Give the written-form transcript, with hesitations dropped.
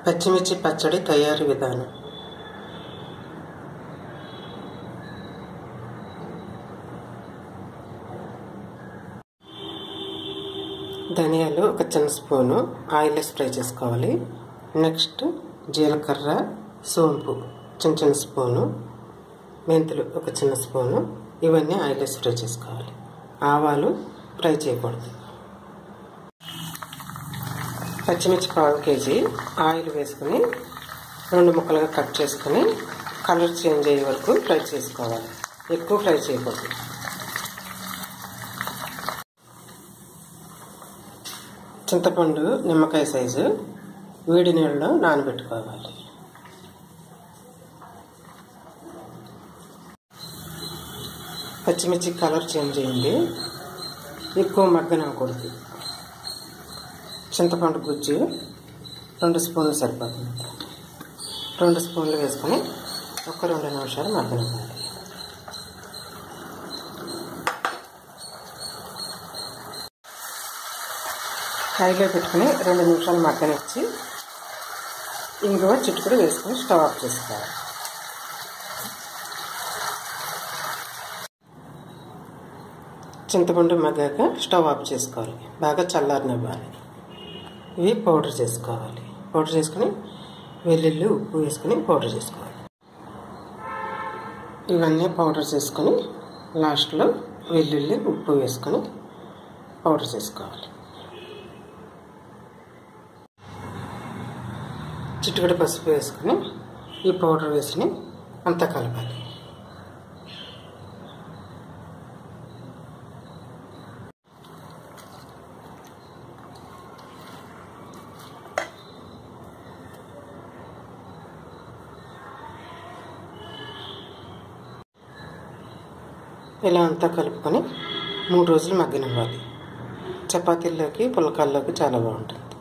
పచ్చిమిర్చి పచ్చడి తయారీ విధానం. ధనియాలు ఒక చిన్న స్పూను ఆయిల్ స్ప్రే చేసుకోవాలి. నెక్స్ట్ జీలకర్ర, సోంపు చిన్న చిన్న స్పూను, మెంతులు ఒక చిన్న స్పూను, ఇవన్నీ ఆయిల్ స్ప్రే చేసుకోవాలి. ఆవాలు ఫ్రై చేయకూడదు. పచ్చిమిర్చి 1/4 కేజీ ఆయిల్ వేసుకుని 2 ముక్కలుగా కట్ చేసుకుని కలర్ చేంజ్ అయ్యే వరకు ఫ్రై చేసుకోవాలి. ఎక్కువ ఫ్రై చేయకూడదు. చింతపండు నిమ్మకాయ సైజు వేడి నీళ్ళలో నానబెట్టుకోవాలి. పచ్చిమిర్చి కలర్ చేంజ్ అయ్యింది, ఎక్కువ మగ్గనకూడదు. చింతపండు గుజ్జు 2 స్పూన్లు సరిపోతుంది. 2 స్పూన్లు వేసుకొని ఒక 2 నిమిషాలు మగ్గనివ్వాలి. హైలో పెట్టుకుని 2 నిమిషాలు మగ్గనిచ్చి ఇంగువ చిటికెడు వేసుకుని స్టవ్ ఆఫ్ చేసుకోవాలి. చింతపండు మగ్గాక స్టవ్ ఆఫ్ చేసుకోవాలి. బాగా చల్లారనివ్వాలి. ఇవి పౌడర్ చేసుకోవాలి. పౌడర్ చేసుకుని వెల్లుల్లి, ఉప్పు వేసుకుని పౌడర్ చేసుకోవాలి. ఇవన్నీ పౌడర్ చేసుకొని లాస్ట్లో వెల్లుల్లి, ఉప్పు వేసుకొని పౌడర్ చేసుకోవాలి. చిటికెడు పసుపు వేసుకుని ఈ పౌడర్ వేసుకుని అంతా కలపాలి. ఇలా అంతా కలుపుకొని 3 రోజులు మగ్గనివ్వాలి. చపాతీల్లోకి, పుల్కాల్లోకి చాలా బాగుంటుంది.